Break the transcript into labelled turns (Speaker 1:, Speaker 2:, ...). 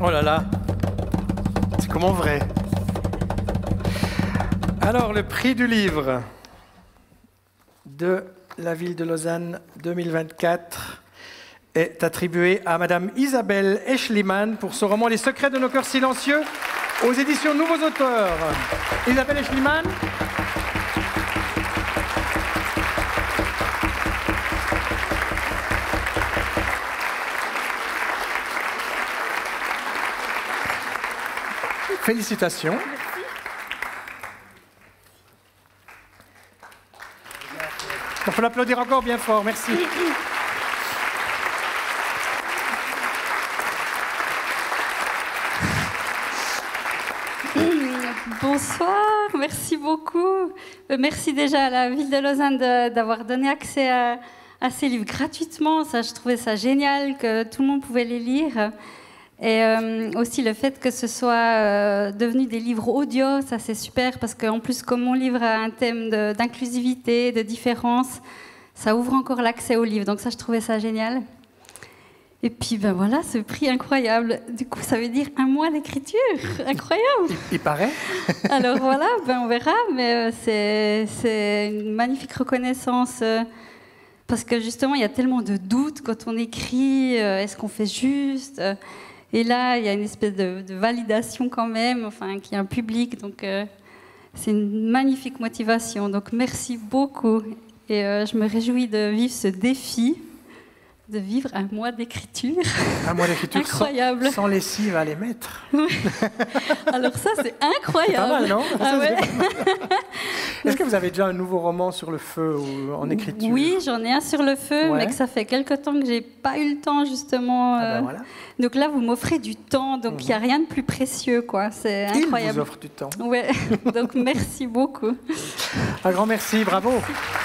Speaker 1: Oh là là, c'est comme en vrai. Alors, le prix du livre de la ville de Lausanne 2024 est attribué à Madame Isabelle Eschliman pour son roman Les secrets de nos cœurs silencieux aux éditions Nouveaux Auteurs. Isabelle Eschliman. Félicitations. Il faut l'applaudir encore bien fort, merci.
Speaker 2: Bonsoir, merci beaucoup. Merci déjà à la ville de Lausanne d'avoir donné accès à ces livres gratuitement. Ça, je trouvais ça génial que tout le monde pouvait les lire. Et aussi le fait que ce soit devenu des livres audio, ça c'est super parce qu'en plus comme mon livre a un thème d'inclusivité, de différence, ça ouvre encore l'accès aux livres. Donc ça je trouvais ça génial. Et puis ben voilà, ce prix incroyable. Du coup ça veut dire un mois d'écriture, incroyable.
Speaker 1: Il paraît.
Speaker 2: Alors voilà, ben on verra, mais c'est une magnifique reconnaissance. Parce que justement il y a tellement de doutes quand on écrit, est-ce qu'on fait juste et là, il y a une espèce de validation quand même, enfin, qu'il y a un public. Donc, c'est une magnifique motivation. Donc, merci beaucoup. Et je me réjouis de vivre ce défi, de vivre un mois d'écriture.
Speaker 1: Un mois d'écriture
Speaker 2: incroyable.
Speaker 1: Sans lessive à les mettre.
Speaker 2: Alors ça, c'est incroyable.
Speaker 1: C'est pas mal, non?
Speaker 2: Ah ouais.
Speaker 1: Est-ce que vous avez déjà un nouveau roman sur le feu ou en écriture?
Speaker 2: Oui, j'en ai un sur le feu, mais que ça fait quelque temps que j'ai pas eu le temps, justement.
Speaker 1: Ah ben voilà.
Speaker 2: Donc là, vous m'offrez du temps, donc il n'y a rien de plus précieux, quoi. C'est incroyable.
Speaker 1: Il vous offre du temps.
Speaker 2: Ouais, donc merci beaucoup.
Speaker 1: Un grand merci, bravo. Merci.